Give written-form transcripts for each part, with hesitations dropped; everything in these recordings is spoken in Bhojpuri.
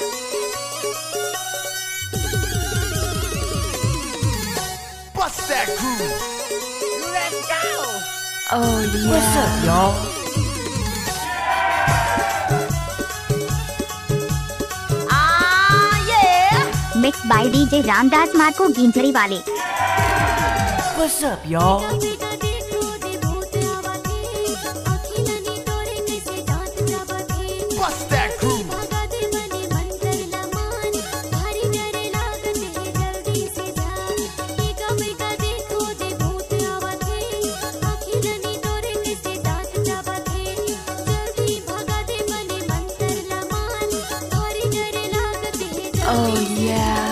Bust that groove. Let's go. Oh yeah. What's up, y'all? Mixed by DJ Ramdas Marko Ginjari वाले। What's up, y'all? Bust that groove. Oh yeah.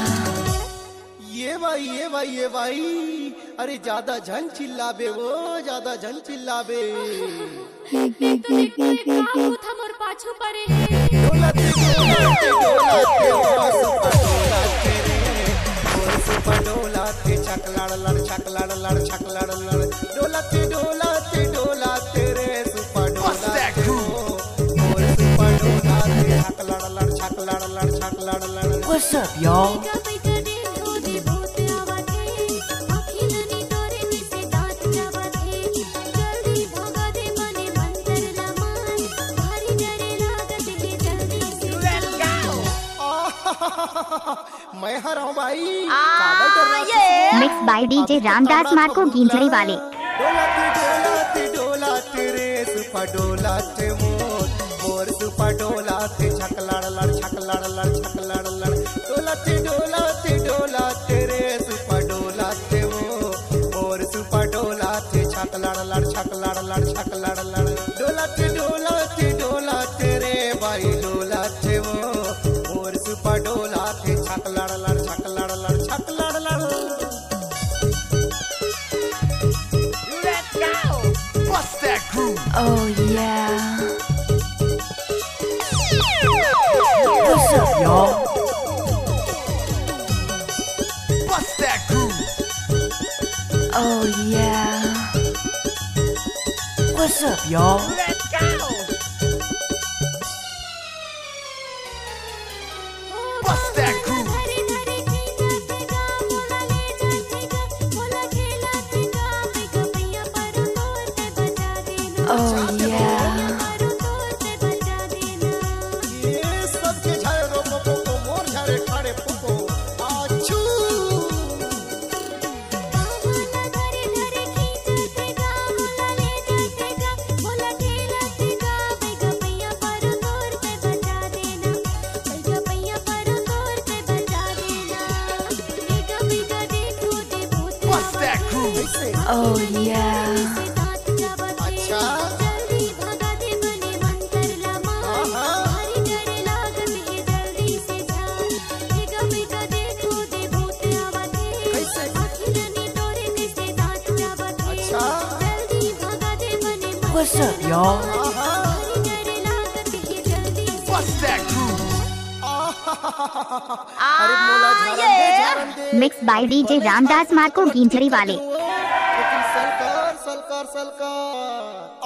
ये भाई अरे ज्यादा झन चिल्लाबे वो ज्यादा झन चिल्लाबे मोर पाछू परे डोलाते डोलाते डोलाते छकलाड़ लड़ छकलाड़ लड़ छकलाड़ लड़ डोलाते डोलाते डोलाते रे सुपर डोलाते मोर सुपर डोलाते छकलाड़ लड़ छकलाड़ लड़ छकलाड़ लड़। What's up, y'all? मैं हराऊं भाई। Mixed by DJ Ramdas Marko Ginjari वाले। डोलाते डोलाते डोलाते रे सुपर डोलाते मोर सुपर डोलाते छकलाड़ लड़ छकलाड़ लड़ छकलाड़ लड़ डोलाते डोलाते डोलाते रे सुपर डोलाते मोर सुपर डोलाते छकलाड़ लड़ छकलाड़ लड़ छकलाड़ लड़ डोलाते डोलाते डोलाते रे भाई डोलाते मोर सुपर डोलाते छकलाड़ लड़ छकलाड़ लड़ छकलाड़ लड़। Let's go. Bust that groove. Oh yeah. What's up, y'all? Bust that groove. Oh yeah. What's up, y'all? Let's go. Bust that groove. Oh yeah. ये सबके झारे रोपो पोपो मोर झारे ठाड़े पोपो आचू Bust that groove. Oh yeah. अच्छा कैसे अच्छा What's up, y'all? Bust that groove. अरे मोला झारन दे Mixed by DJ Ramdas Marko Ginjari वाले। लेकिन सलकार सलकार सलकार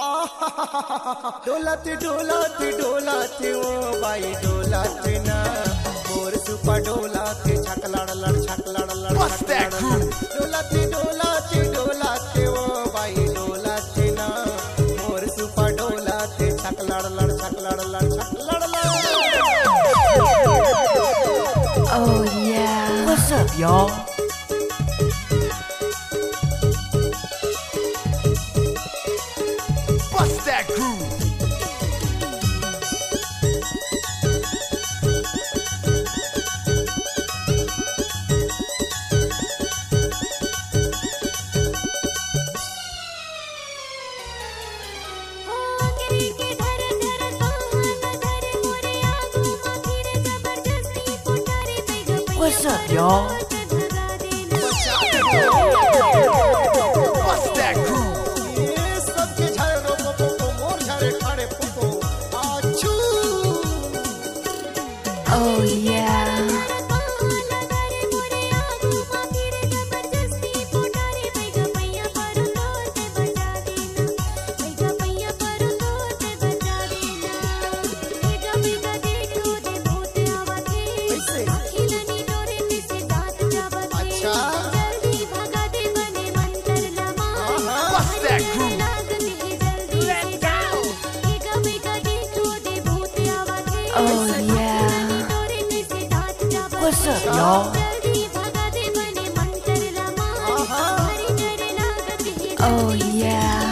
डोलाते डोलाते डोलाते ओ भाई डोलाते ना मोर सुपर डोलाते छकलाड़ लड़ छकलाड़ लड़ Bust that groove. डोलाते डोलाते डोलाते ओ भाई डोलाते ना मोर सुपर डोलाते छकलाड़ लड़ छकलाड़ लड़ छकलाड़ लड़। Oh yeah. What's up, y'all? Bust that groove. What's up, y'all? Bust that groove. ये सबके झारे रोपो पोपो मोर झारे ठाड़े पोपो आचू Oh yeah. Oh yeah. What's up, y'all? Oh yeah.